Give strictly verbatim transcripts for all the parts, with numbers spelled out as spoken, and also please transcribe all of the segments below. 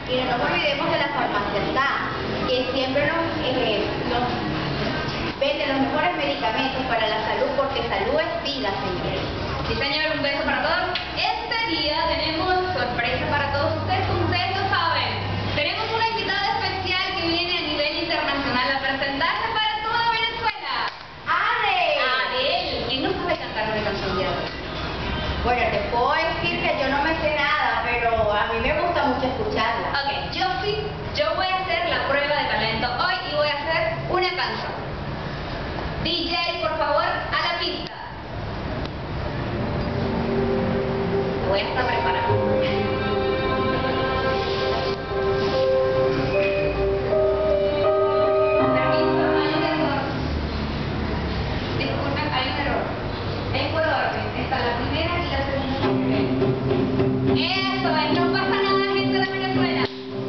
Y no nos olvidemos de la farmacéutica, que siempre nos, eh, nos vende los mejores medicamentos para la salud, porque salud es vida, señores. Sí, señor, un beso para todos. Este día tenemos sorpresa para todos ustedes, como ustedes lo saben. Tenemos una invitada especial que viene a nivel internacional a presentarse para toda Venezuela. ¡Adel! Adel, ¿quién no sabe cantar una canción de Adel? Bueno, te puedo decir que yo no me sé nada, pero a mí me gusta mucho escucharla. Ok, yo sí, yo voy a hacer la prueba de talento hoy y voy a hacer una canción. D J, por favor, a la pista. Voy a estar preparada. Permiso, hay un error. Disculpen, hay un error. En por orden, está la primera y la segunda. Eso es, no pasa nada, gente de Venezuela.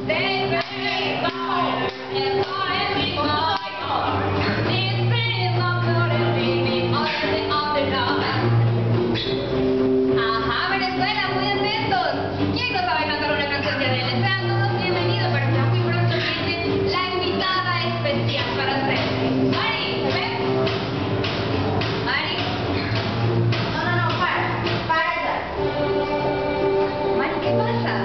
Ajá, Venezuela, muy atentos. ¿Quién no sabe cantar una canción de Adele? Sean todos bienvenidos, pero ya muy pronto viene la invitada especial para ustedes. Mari, ¿ven? Mari. No, no, no, para, para ya. Mari, ¿qué pasa?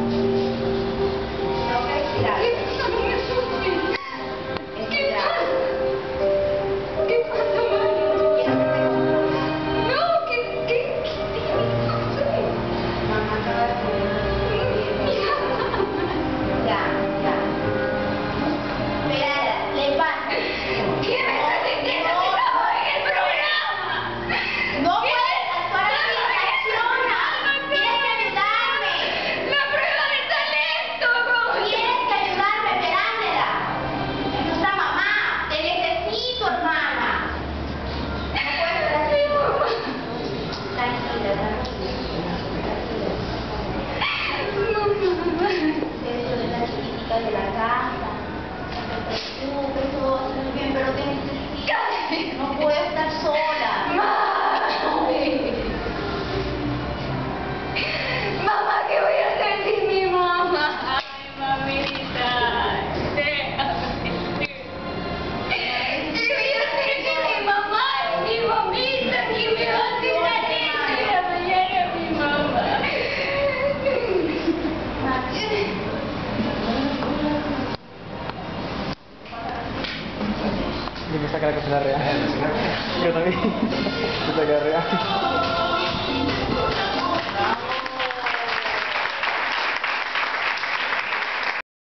Tengo que respirar. ¿Qué pasa? No me asustes. ¿Qué pasa? ¿Qué pasa, Mari? Quiero que te controles. No, ¿qué, qué, qué tienes? Mamá acaba de poner. Ya, ya. Espera, le pasa. ¿Qué me estás diciendo que estamos en el programa? No puedes actuar así, reacciona. Tienes que ayudarme. ¡La prueba de talento! Tienes que ayudarme, Perándela. Es nuestra mamá. Te necesito, hermana. No puedes estar así. Tranquila, tranquila. Eso es la chiquitita de la casa. No te preocupes, todo va a salir bien, pero te necesito. No puedo estar sola. ¡Mami! Mamá, ¿qué voy a hacer sin mi mamá? Ay, mamita. Déjame. ¿Qué voy a hacer sin mi mamá y mi mamita? ¿Qué me va a hacer la leche de la mañana a mi mamá? Y me saca la cosa real. Yo también. Me saca real.